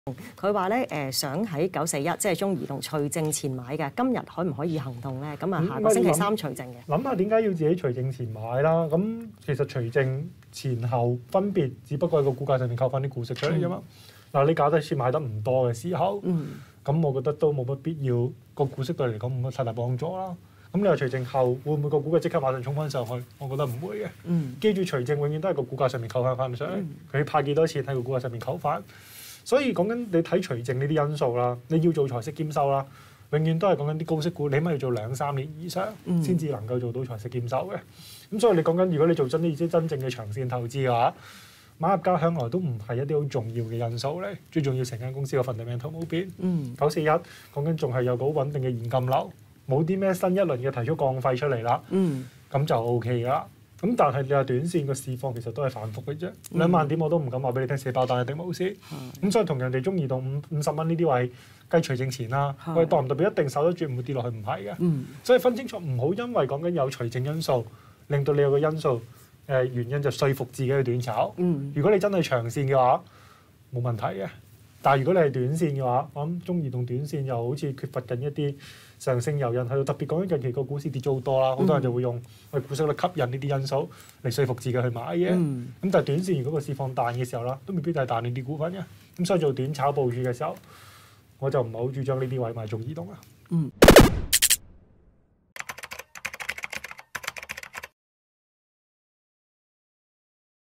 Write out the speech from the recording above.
佢話咧想喺941即係中移動除淨前買嘅，今日可唔可以行動咧？咁啊，下個星期三除淨嘅。 諗下點解要自己除淨前買啦？咁其實除淨前後分別，只不過喺個股價上面扣翻啲股息出嚟啫嘛。嗱，你搞得切買得唔多嘅時候，咁我覺得都冇乜必要，個股息對你嚟講冇乜太大幫助啦。咁你話除淨後會唔會個股價即刻馬上衝翻上去？我覺得唔會嘅。記住除淨永遠都係個股價上面扣翻上去，佢派幾多錢喺個股價上面扣翻。所以講緊你睇除淨呢啲因素啦，你要做財息兼收啦，永遠都係講緊啲高息股，你起碼要做2-3年以上先至能夠做到財息兼收嘅。咁所以你講緊如果你做真正嘅長線投資嘅話，買入價向來都唔係一啲好重要嘅因素嚟，最重要成間公司個 fundamental 冇變。941講緊仲係有個好穩定嘅現金流，冇啲咩新一輪嘅提速降費出嚟啦，咁就 O K 㗎啦。咁但係你話短線個市況其實都係反覆嘅啫，2萬點我都唔敢話俾你聽死爆彈一定冇事。咁所以同人哋中移動50蚊呢啲位計除淨前啦，我哋代唔代表一定守得住唔會跌落去？唔係嘅。所以分清楚，唔好因為講緊有除淨因素，令到你有個因素原因就說服自己去短炒。如果你真係長線嘅話，冇問題嘅。但係如果你係短線嘅話，我諗中移動短線又好似缺乏緊一啲上升誘因喺度，特別講緊近期個股市跌咗好多啦，好多人就會用股息率吸引呢啲因素嚟說服自己去買嘅。咁但係短線如果個市況彈嘅時候啦，都未必係彈呢啲股份嘅。咁所以做短炒部署嘅時候，我就唔係好主張呢啲位買中移動啦。